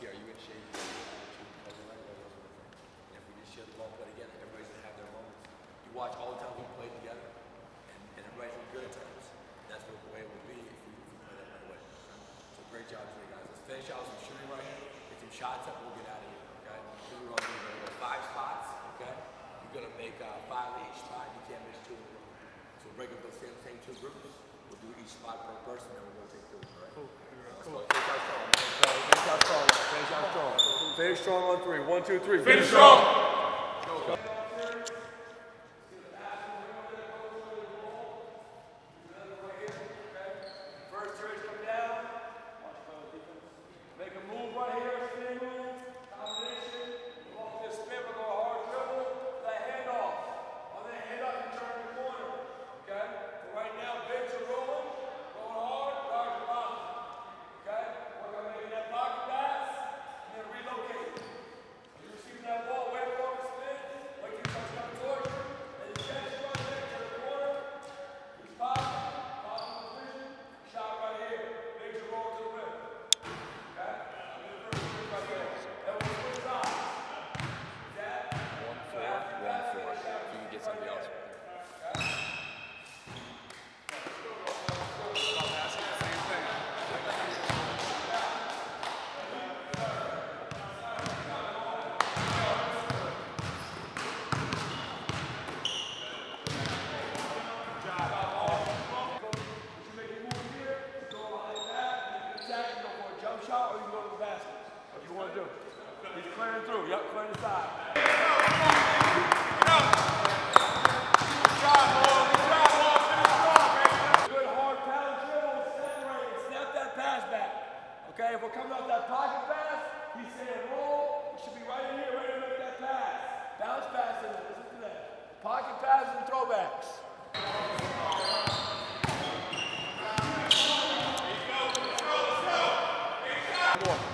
see, are you in shape? If we just share the ball, play together, everybody's going to have their moments. You watch all the time we play together, and everybody's in good times. That's what the way it would be if we play that right away. So great job today, guys. Let's finish out some shooting right here. Get some shots up, we'll get out of here, okay? We're going to go 5 spots, okay? You're going to make 5 each spot. You can't miss 2 in a row. So break up those same 2 groups. We'll do each spot per person, and we'll take 2, all right? Cool. Finish out strong. Finish out strong. Finish out strong. Finish strong on 3. 1, 2, 3. Finish strong. Go. First trace come down. Make a move right here. Spin move. Combination. Walk this spin. We're going to hard dribble. That handoff. On that handoff, you turn the corner. Okay? So right now, bigs are rolling. Going hard. Guards are bottom. Okay? Work on making that pocket pass. And then relocate. You're receiving that ball way forward spin. Like you touch coming towards you. And you catch it right there to the corner. He's popping. Popping position. Shot right here. Bigs are rolling to the rim. Okay? I'm in the first switch right there. That was switch sides. That. 1-4. 1-4. You can get somebody else. Shot, or you go to the basket. What you want to do? He's clearing through. Yep, clearing the side. Good hard pound dribble, separate, snap that pass back. Okay, if we're coming off that pocket pass, he's saying roll. We should be right in here, ready to make that pass. Bounce pass in it. Listen to that. Pocket pass and throwbacks. Let's go.